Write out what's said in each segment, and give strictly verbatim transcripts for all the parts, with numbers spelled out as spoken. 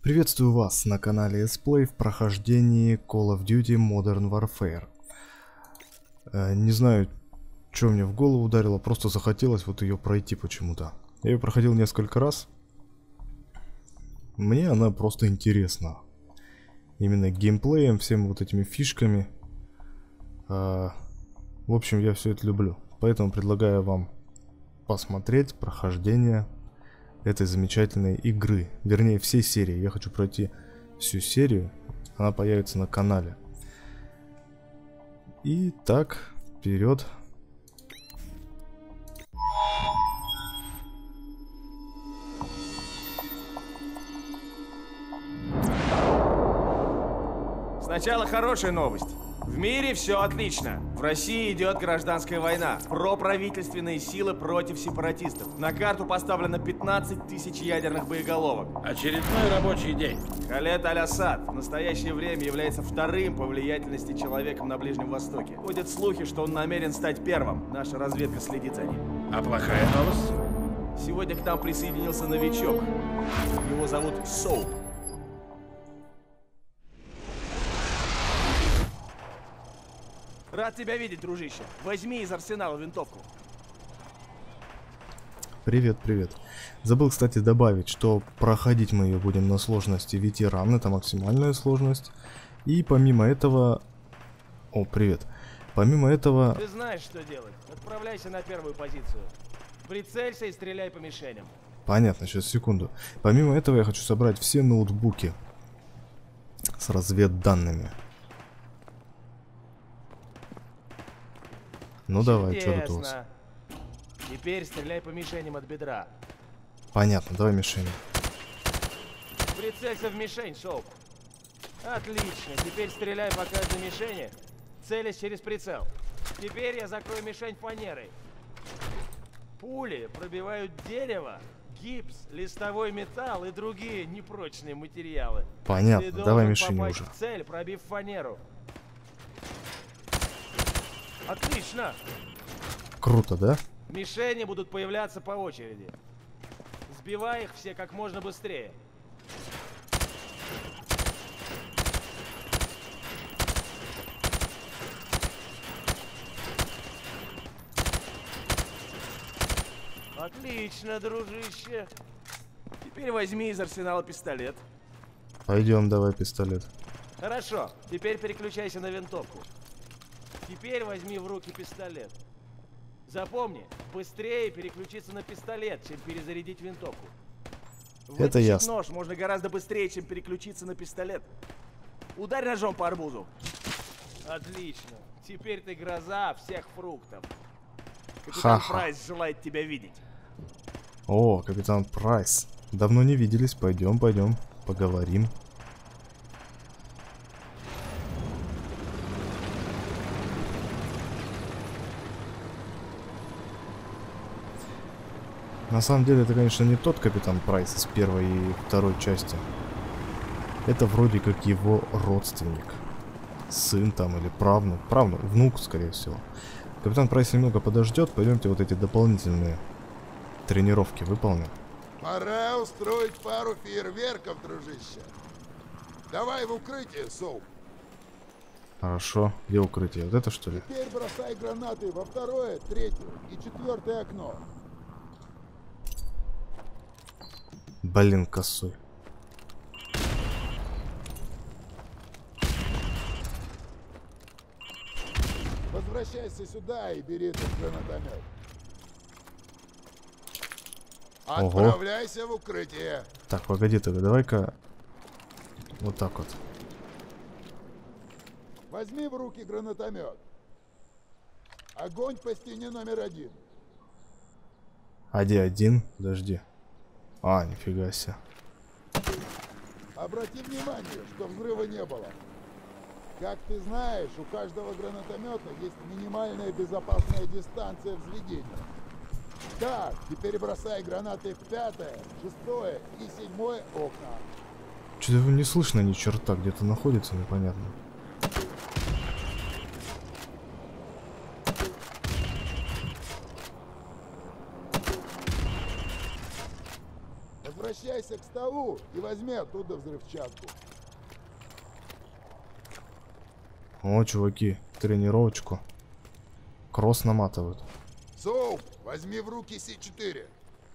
Приветствую вас на канале Esplay в прохождении Call of Duty Modern Warfare. Э, не знаю, что мне в голову ударило, просто захотелось вот ее пройти почему-то. Я ее проходил несколько раз. Мне она просто интересна. Именно геймплеем, всеми вот этими фишками. Э, в общем, я все это люблю. Поэтому предлагаю вам посмотреть прохождение этой замечательной игры, вернее всей серии. Я хочу пройти всю серию, она появится на канале. И так, вперед. Сначала хорошая новость. В мире все отлично. В России идет гражданская война. Проправительственные силы против сепаратистов. На карту поставлено пятнадцать тысяч ядерных боеголовок. Очередной рабочий день. Халед Аль-Асад в настоящее время является вторым по влиятельности человеком на Ближнем Востоке. Ходят слухи, что он намерен стать первым. Наша разведка следит за ним. А плохая новость? Сегодня к нам присоединился новичок. Его зовут Соуп. Рад тебя видеть, дружище. Возьми из арсенала винтовку. Привет, привет. Забыл, кстати, добавить, что проходить мы ее будем на сложности ветеран, это максимальная сложность. И помимо этого... О, привет. Помимо этого... Ты знаешь, что делать. Отправляйся на первую позицию. Прицелься и стреляй по мишеням. Понятно, сейчас, секунду. Помимо этого я хочу собрать все ноутбуки с разведданными. Ну давай, что тут у вас? Теперь стреляй по мишеням от бедра. Понятно, давай мишень. Прицелься в мишень, Соуп. Отлично, теперь стреляй по каждой мишени, целясь через прицел. Теперь я закрою мишень фанерой. Пули пробивают дерево, гипс, листовой металл и другие непрочные материалы. Понятно, Ты давай должен мишень попасть уже. в цель, пробив фанеру. Отлично! Круто, да? Мишени будут появляться по очереди. Сбивай их все как можно быстрее. Отлично, дружище. Теперь возьми из арсенала пистолет. Пойдем, давай пистолет. Хорошо, теперь переключайся на винтовку. Теперь возьми в руки пистолет. Запомни, быстрее переключиться на пистолет, чем перезарядить винтовку. Это Вытащить ясно. нож можно гораздо быстрее, чем переключиться на пистолет. Ударь ножом по арбузу. Отлично. Теперь ты гроза всех фруктов. Капитан Ха-ха. Прайс желает тебя видеть. О, капитан Прайс. Давно не виделись, пойдем, пойдем, поговорим. На самом деле, это, конечно, не тот капитан Прайс из первой и второй части. Это вроде как его родственник. Сын там или правнук. Правнук, внук, скорее всего. Капитан Прайс немного подождет. Пойдемте вот эти дополнительные тренировки выполним. Пора устроить пару фейерверков, дружище. Давай в укрытие, Соуп. Хорошо. Где укрытие? Вот это что ли? Теперь бросай гранаты во второе, третье и четвертое окно. Блин, косой. Возвращайся сюда и бери этот гранатомет. Ого. Отправляйся в укрытие. Так, погоди тогда, давай-ка вот так вот. Возьми в руки гранатомет. Огонь по стене номер один. Один, один, подожди. А, нифига себе. Обрати внимание, что взрыва не было. Как ты знаешь, у каждого гранатомета есть минимальная безопасная дистанция взведения. Так, теперь бросай гранаты в пятое, шестое и седьмое окна. Что-то не слышно ни черта, где-то находится, непонятно. возвращайся к столу и возьми оттуда взрывчатку. О, чуваки, тренировочку. Кросс наматывают. Соуп, возьми в руки Си четыре.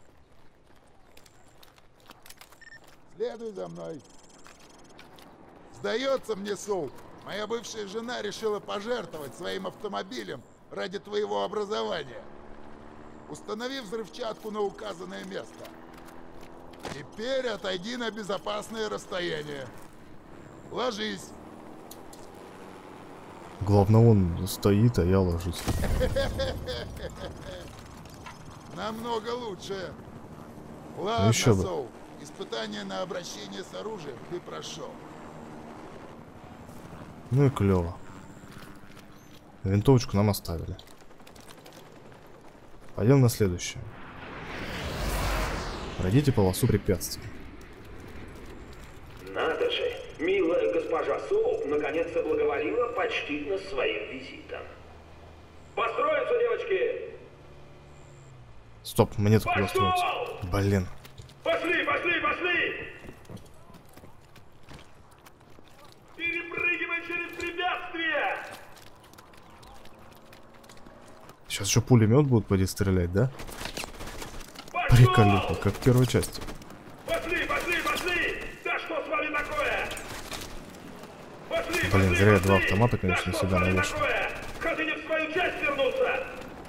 Следуй за мной. Сдается мне, Соуп, моя бывшая жена решила пожертвовать своим автомобилем ради твоего образования. Установи взрывчатку на указанное место. Теперь отойди на безопасное расстояние. Ложись. Главное, он стоит, а я ложусь. Намного лучше. Ладно, еще бы. Соуп, испытание на обращение с оружием ты прошел. Ну и клево. Винтовочку нам оставили. Пойдем на следующее. Пройдите полосу препятствий. Надо же, милая госпожа Соуп наконец соблаговолила почтить нас своим визитом. Построиться, девочки! Стоп, мне тут куда Пошел! строиться. Блин. Пошли, пошли, пошли! Перепрыгивай через препятствия! Сейчас еще пулемет будут поди стрелять, да? Пошел! Приколюха, как в первой части. Пошли, пошли, пошли! Да что с вами такое? Пошли, Блин, пошли, зря я пошли! два автомата, конечно, Да что сюда с вами навешал. такое? Хотите в свою часть вернуться?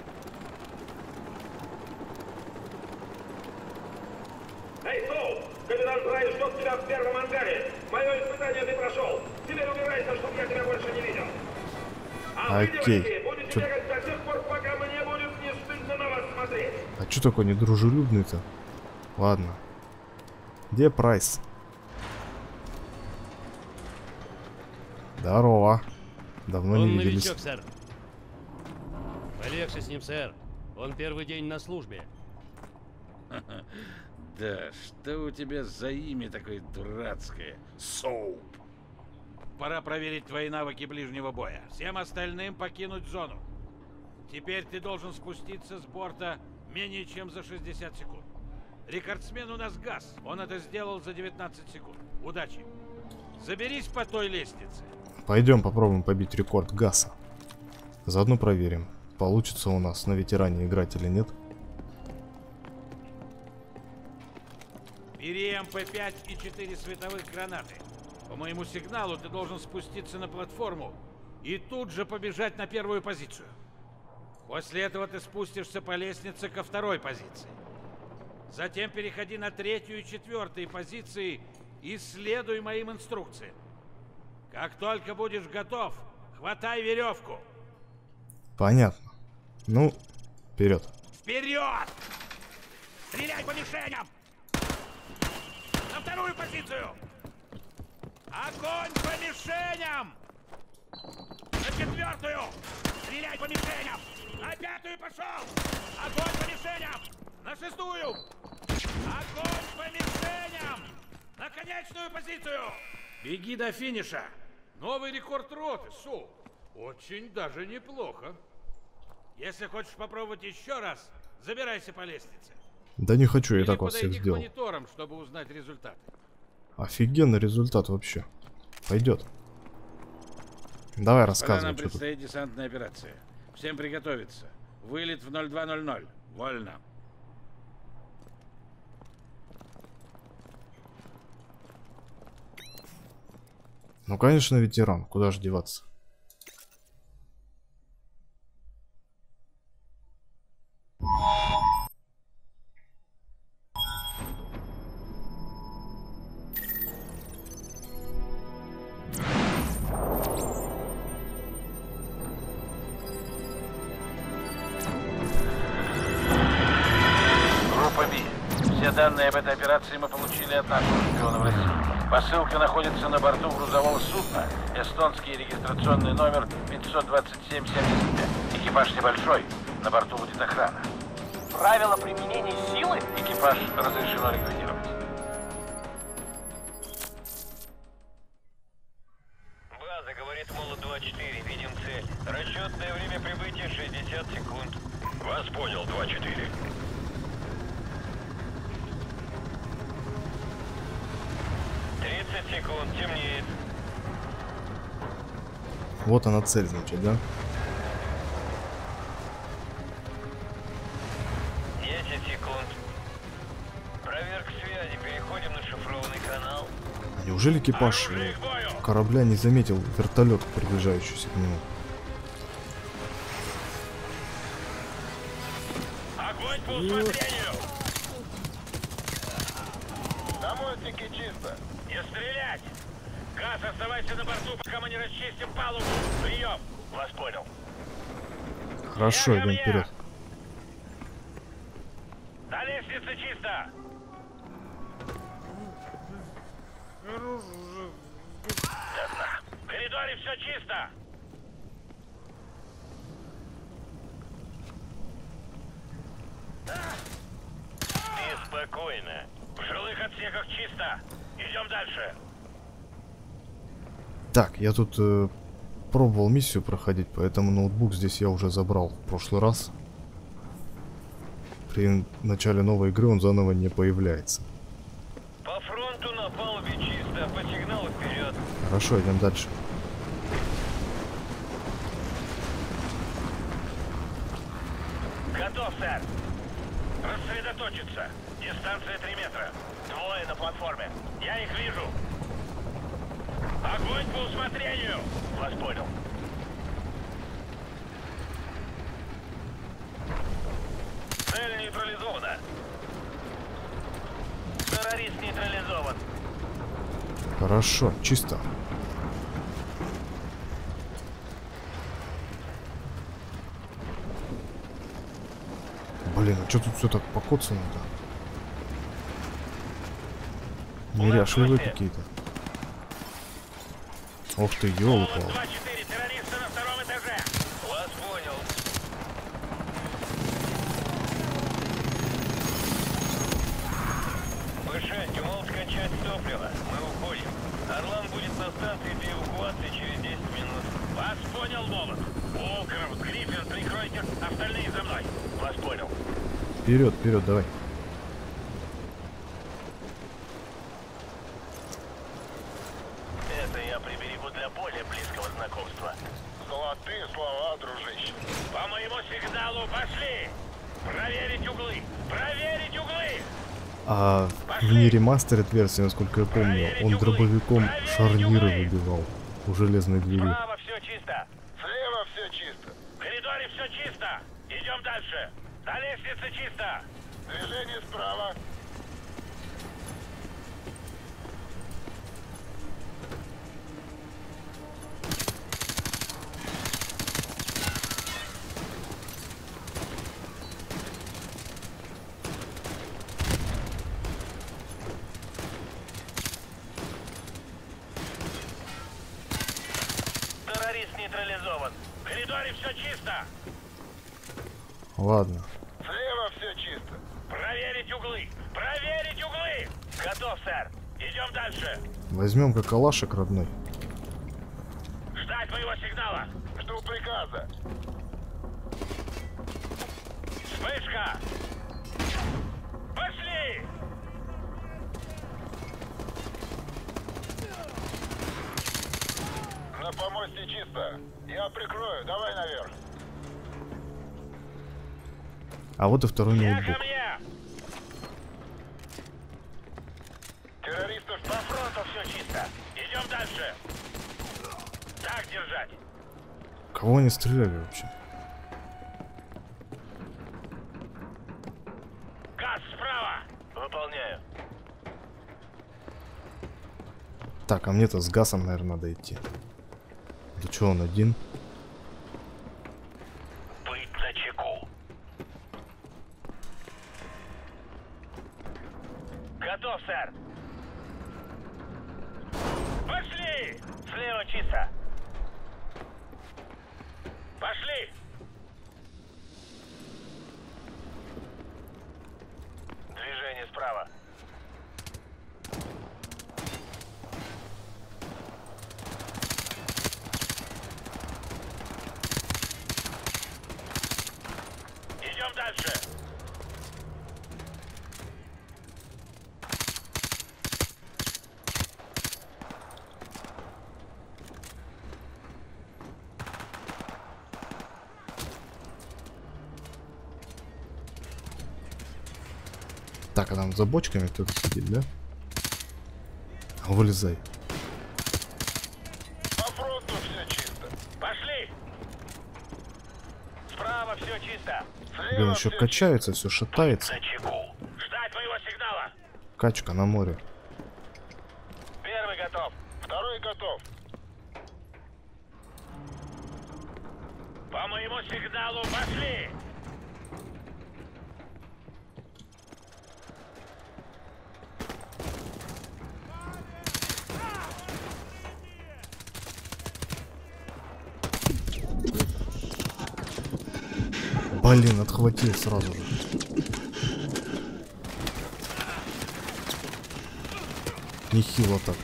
Эй, Соул! Капитан Прайс ждет тебя в первом ангаре. Мое испытание ты прошел. Теперь убирайся, чтобы я тебя больше не видел. А вы, Окей. девочки, будете Чё- бегать до тех пор, пока мне будет не стыдно на вас смотреть. А чё такой недружелюбный-то? Ладно. Где Прайс? Здорово. Давно не Он виделись. новичок, сэр. Полегче с ним, сэр. Он первый день на службе. Да, что у тебя за имя такое дурацкое? Соуп. Пора проверить твои навыки ближнего боя. Всем остальным покинуть зону. Теперь ты должен спуститься с борта менее чем за шестьдесят секунд. Рекордсмен у нас Газ. Он это сделал за девятнадцать секунд. Удачи. Заберись по той лестнице. Пойдем попробуем побить рекорд Гаса. Заодно проверим, получится у нас на ветеране играть или нет. Бери эм пэ пять и четыре световых гранаты. По моему сигналу ты должен спуститься на платформу и тут же побежать на первую позицию. После этого ты спустишься по лестнице ко второй позиции. Затем переходи на третью и четвертую позиции и следуй моим инструкциям. Как только будешь готов, хватай веревку. Понятно. Ну, вперед. Вперед! Стреляй по мишеням! На вторую позицию! Огонь по мишеням! На четвертую! Стреляй по мишеням! На пятую пошел! Огонь по мишеням! На шестую! Огонь по мишеням! На конечную позицию! Беги до финиша! Новый рекорд роты, Су! Очень даже неплохо. Если хочешь попробовать еще раз, забирайся по лестнице. Да не хочу, я Или так вот всех подойди к сделал. мониторам, чтобы узнать результаты. Офигенный результат вообще. Пойдет. Давай Пока рассказывай, нам что тут. предстоит десантная операция. Всем приготовиться. Вылет в ноль два ноль ноль. Вольно. Ну, конечно, ветеран. Куда же деваться? Группа Би. Все данные об этой операции мы получили от нашего шпиона в России. Посылка находится на борту грузового судна. Эстонский регистрационный номер пятьсот двадцать семь семьдесят пять. Экипаж небольшой. На борту будет охрана. Правила применения силы? Экипаж разрешено ликвидировать. База, говорит Молот два четыре, видим цель. Расчетное время прибытия шестьдесят секунд. Вас понял, два четыре. тридцать секунд, темнеет. Вот она цель, значит, да? десять секунд. Проверка связи, переходим на шифрованный канал. Неужели экипаж Оружие к бою! корабля не заметил вертолет, приближающийся к нему? Огонь по усмотрению! На мостике чисто. Не стрелять! Газ, оставайся на борту, пока мы не расчистим палубу. Прием! Вас понял. Хорошо, Я ко идем мне! вперед. На лестнице чисто! В коридоре все чисто! И спокойно. В жилых отсеках чисто! Идем дальше! Так, я тут э, пробовал миссию проходить, поэтому ноутбук здесь я уже забрал в прошлый раз. При начале новой игры он заново не появляется. По фронту на палубе чисто, по сигналу вперед. Хорошо, идем дальше. Готов, сэр! Рассредоточиться! Дистанция три метра. Двое на платформе. Я их вижу. Огонь по усмотрению! Вас понял. Цель нейтрализована. Террорист нейтрализован. Хорошо, чисто. Блин, а что тут все так покоцано-то? Неряшливые какие-то. Ох ты, ёлка. два четыре, террористы на втором этаже. Вас понял. Мышань, умол скончать топливо. Мы уходим. Орлан будет на станции для эвакуации через десять минут. Вас понял, Молот. Уолкеров, Гриффин, прикройте. Остальные за мной. Вас понял. Вперед, вперед, давай. Это я приберегу для более близкого знакомства. Золотые слова, дружище. По моему сигналу пошли. Проверить углы. Проверить углы. А в не ремастерит версии, насколько я помню, он дробовиком шарниры выбивал у железной двери. Справа все чисто. Слева все чисто. В коридоре все чисто. Идем дальше. На лестнице чисто. Движение справа. Террорист нейтрализован. В коридоре все чисто. Ладно. Слева все чисто. Проверить углы. Проверить углы. Готов, сэр. Идем дальше. Возьмем-ка калашек родной. Ждать моего сигнала. Жду приказа. Вспышка. Пошли. На помосте чисто. Я прикрою. Давай наверх. А вот и второй Я ноутбук. ко мне. Террористов По фронту все чисто. Идем дальше. Так держать. Кого они стреляли вообще? Газ справа. Выполняю. Так, а мне-то с газом, наверное, надо идти. Да что, он один? Быть начеку. Готов, сэр. Пошли. Слева чисто. Пошли. Движение справа. Идем дальше. Так, а там за бочками кто-то сидит, да? Вылезай. По фронту все чисто. Пошли! Справа все чисто. Блин, еще качается, все шатается. На чеку. Ждать твоего сигнала. Качка на море. Первый готов. Второй готов. По моему сигналу пошли! Блин, отхватил сразу же. Нехило так.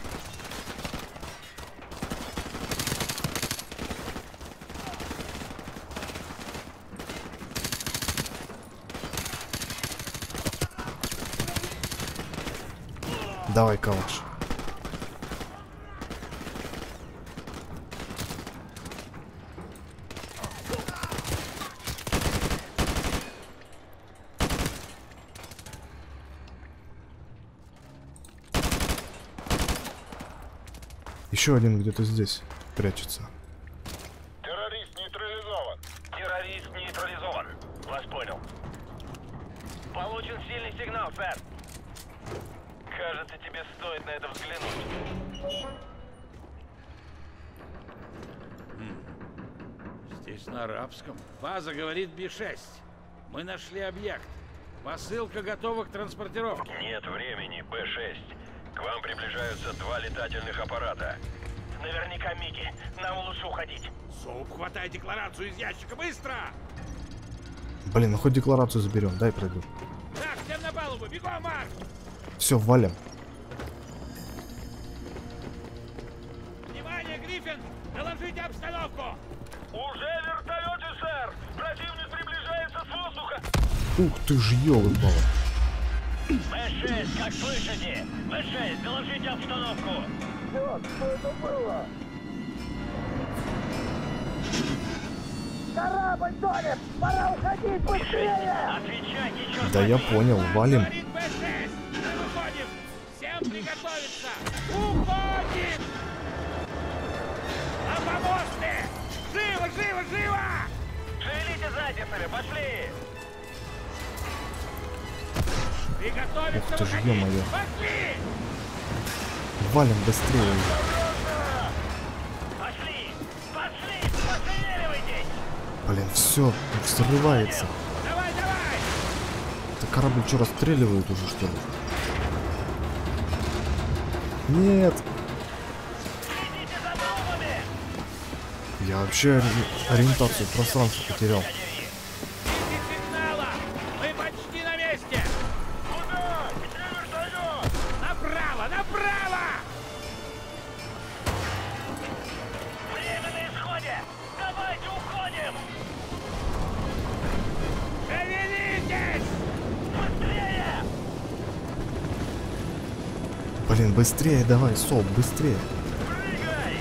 Давай, калаш. Еще один где-то здесь прячется. Террорист нейтрализован. Террорист нейтрализован. Вас понял. Получен сильный сигнал, сэр. Кажется, тебе стоит на это взглянуть. Здесь на арабском. База говорит Би шесть. Мы нашли объект. Посылка готова к транспортировке. Нет времени, Бэ шесть. К вам приближаются два летательных аппарата. Наверняка Миги. Нам лучше уходить. Соуп, хватай декларацию из ящика, быстро! Блин, ну хоть декларацию заберем, дай пройду. Так, всем на палубу, бегом, Марк! Все, валим. Внимание, Гриффин! Доложите обстановку! Уже в вертолете, сэр! Противник приближается с воздуха! Ух ты ж, ёлы-балы. Бэ шесть, как слышите? Бэ шесть, доложите обстановку. Черт, что это было? Корабль тонет! Пора уходить быстрее! Отвечайте, черт Да я понял, валим. Говорит Бэ шесть! Мы выходим! Всем приготовиться! Уходим! На помосты! Живо, живо, живо! Шевелите задницами, пошли! Приготовиться! Ух ты ж, выходить! ё-моё. Пошли! Валим быстрее уже. Пошли! Пошли! Постреливайтесь! Блин, все, взрывается. Давай, давай! Это корабль что, расстреливают уже, что ли? Нет! Следите за бомбами! Я вообще ори- ориентацию в пространстве потерял. Ждите сигнала! Мы почти на месте! Куда? Где вертолет? Направо, направо! Время на исходе! Давайте уходим! Шевелитесь! Быстрее! Блин, быстрее давай, Сол, быстрее. Прыгай!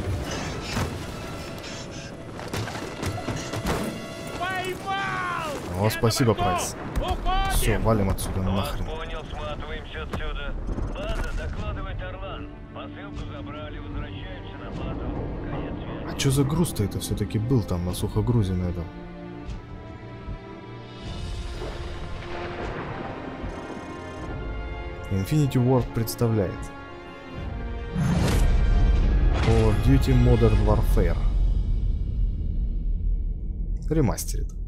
Поймал! О, спасибо, Прайс. Уходим! Все, валим отсюда Вас нахрен. понял, сматываемся отсюда. База, докладывает Орлан. Посылку забрали, возвращаемся на базу. Конец связи. А что за груз-то это все-таки был там на сухогрузе на этом? Infinity Ward представляет Call of Duty Modern Warfare. Ремастерит.